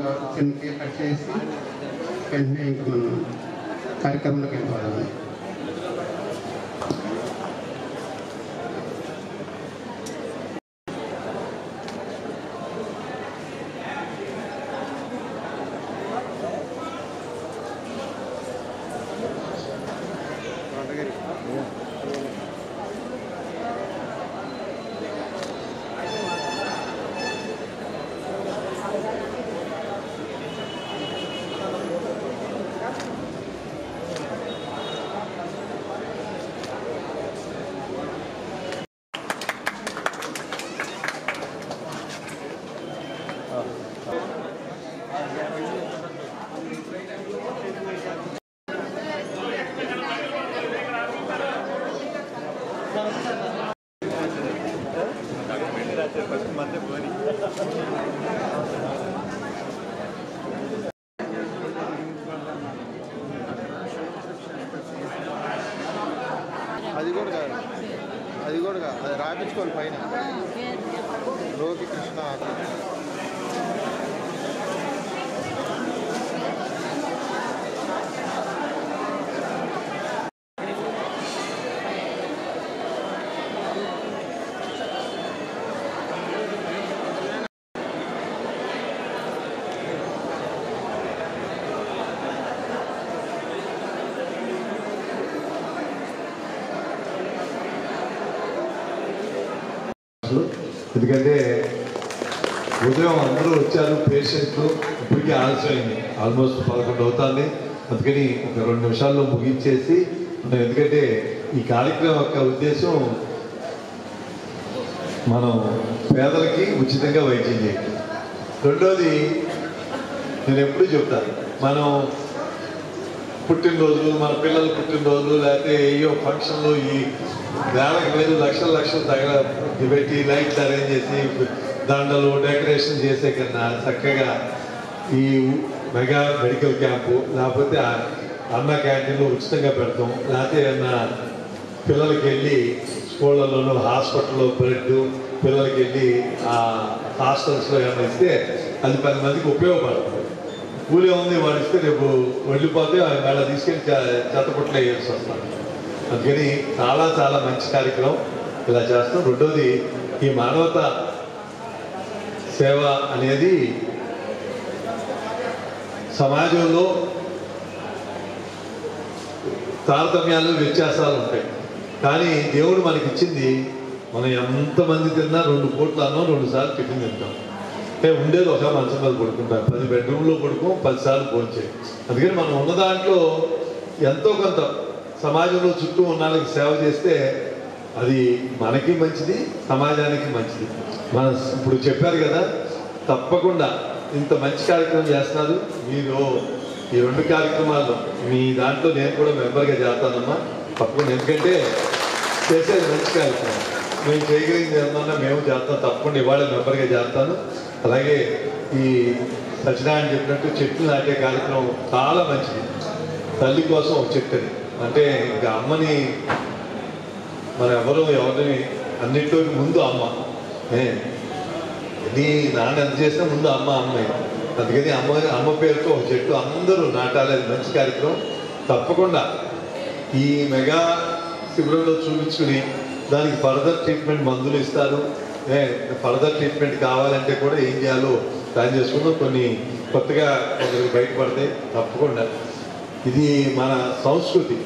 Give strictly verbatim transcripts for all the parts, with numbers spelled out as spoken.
చిన్న cake cut చేసి వెంటనే ఇంకా మనం కార్యక్రమంలోకి వెళ్ళిపోవాలి. అది కూడా కాదు అది కూడా కాదు అది రాపించుకోవాలి పైన లోకి కృష్ణ ఎందుకంటే ఉదయం అందరూ వచ్చారు పేషెంట్లు ఇప్పటికీ ఆలస్యమైంది ఆల్మోస్ట్ పదకొండు అవుతుంది అందుకని ఒక రెండు నిమిషాల్లో ముగించేసి ఎందుకంటే ఈ కార్యక్రమం యొక్క ఉద్దేశం మనం పేదలకి ఉచితంగా వైద్యం చేయడం. రెండోది నేను ఎప్పుడూ చెప్తాను మనం పుట్టినరోజులు మన పిల్లల పుట్టినరోజులు లేకపోతే ఏయో ఫంక్షన్లు ఈ వేలకు వేలు లక్షల లక్షలు తగల పెట్టి లైట్స్ అరేంజ్ చేసి దండలు డెకరేషన్ చేసే కన్నా చక్కగా ఈ మెగా మెడికల్ క్యాంపు లేకపోతే అన్న క్యాంటీన్లో ఉచితంగా పెడతాం లేకపోతే ఏమన్నా పిల్లలకి వెళ్ళి స్కూళ్ళలోనూ హాస్పిటల్లో బ్లడ్ పిల్లలకి వెళ్ళి ఆ హాస్టల్స్లో ఏమైనా ఇస్తే అది పది మందికి ఉపయోగపడుతుంది. కూలి ఉంది వాడు ఇస్తే రేపు వెళ్ళిపోతే వాళ్ళ తీసుకెళ్ళి చెత్తపుట్లు వేయాల్సి వస్తాను. అందుకని చాలా చాలా మంచి కార్యక్రమం ఇలా చేస్తాం. రెండోది ఈ మానవత సేవ అనేది సమాజంలో తారతమ్యాలు వ్యత్యాసాలు ఉంటాయి కానీ దేవుడు మనకి ఇచ్చింది మనం ఎంతమంది తిన్నా రెండు కోట్ల అన్నం రెండు సార్లు టిఫిన్ తింటాం. అంటే ఉండేది ఒక మంచం మీద పడుకుంటాం పది బెడ్రూమ్లో పడుకోం పదిసార్లు భోంచేయం. అందుకని మనం ఉన్న దాంట్లో ఎంతో కొంత సమాజంలో చుట్టూ ఉన్న వాళ్ళకి సేవ చేస్తే అది మనకి మంచిది సమాజానికి మంచిది. మన ఇప్పుడు చెప్పారు కదా తప్పకుండా ఇంత మంచి కార్యక్రమం చేస్తున్నారు మీరు. ఈ రెండు కార్యక్రమాల్లో మీ దాంట్లో నేను కూడా మెంబర్గా చేస్తానమ్మా తప్పకుండా. ఎందుకంటే చేసేది మంచి కార్యక్రమం మేము చేయగలిగింది ఏమన్నా మేము చేస్తాం తప్పకుండా ఇవాళ మెంబర్గా చేస్తాను. అలాగే ఈ సత్యనారాయణ చెప్పినట్టు చెట్లు నాటే కార్యక్రమం చాలా మంచిది. తల్లి కోసం ఒక చెట్టుని అంటే ఇంకా అమ్మని మన ఎవరు ఎవరిని అన్నింటిలో ముందు అమ్మ నీ నాన్న ఎంత చేసినా ముందు అమ్మ అమ్మాయి. అందుకని అమ్మ అమ్మ పేరుతో ఒక చెట్టు అందరూ నాటాలి. అది మంచి కార్యక్రమం. తప్పకుండా ఈ మెగా శిబిరంలో చూపించుకుని దానికి ఫర్దర్ ట్రీట్మెంట్ మందులు ఇస్తారు. ఫర్దర్ ట్రీట్మెంట్ కావాలంటే కూడా ఏం చేయాలో ప్లాన్ చేసుకుందాం. కొన్ని కొత్తగా కొందరికి బయటపడతాయి తప్పకుండా. ఇది మన సంస్కృతి.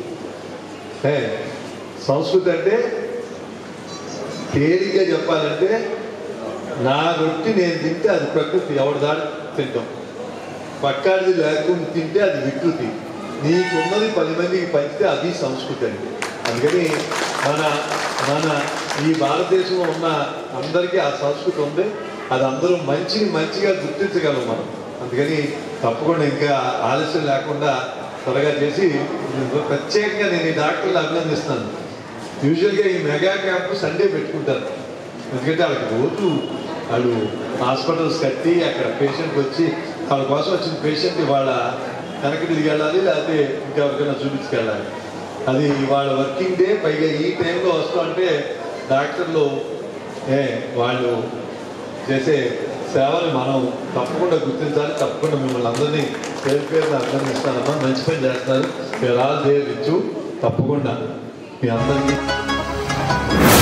సంస్కృతి అంటే తేలిగ్గా చెప్పాలంటే నా రొట్టి నేను తింటే అది ప్రకృతి ఎవరి దాడి తింటాం. పక్కాడిది లేకుండా తింటే అది వికృతి. నీకున్నది పది మందికి పంచితే అది సంస్కృతి అండి. అందుకని మన మన ఈ భారతదేశంలో ఉన్న అందరికీ ఆ సంస్కృతి ఉంది. అది అందరూ మంచిని మంచిగా గుర్తించగలం మనం. అందుకని తప్పకుండా ఇంకా ఆలస్యం లేకుండా త్వరగా చేసి ప్రత్యేకంగా నేను ఈ డాక్టర్లు అభినందిస్తాను. యూజువల్గా ఈ మెగా క్యాంపు సండే పెట్టుకుంటారు. ఎందుకంటే వాళ్ళకి రోజు వాళ్ళు హాస్పిటల్స్ కట్టి అక్కడ పేషెంట్ వచ్చి వాళ్ళ కోసం వచ్చిన పేషెంట్ ఇవాళ వెనక్కి తిరిగి వెళ్ళాలి లేకపోతే ఇంకెవరికైనా చూపించుకెళ్ళాలి. అది వాళ్ళ వర్కింగ్ డే. పైగా ఈ టైంలో వస్తూ అంటే డాక్టర్లు ఏ వాళ్ళు చేసే సేవని మనం తప్పకుండా గుర్తించాలి. తప్పకుండా మిమ్మల్ని అందరినీ పేరు పేరుని అభినందిస్తానమ్మా. మంచి పని చేస్తున్నారు. మీరు ఆల్ దేర్ ఇచ్చు. తప్పకుండా మీ అందరికీ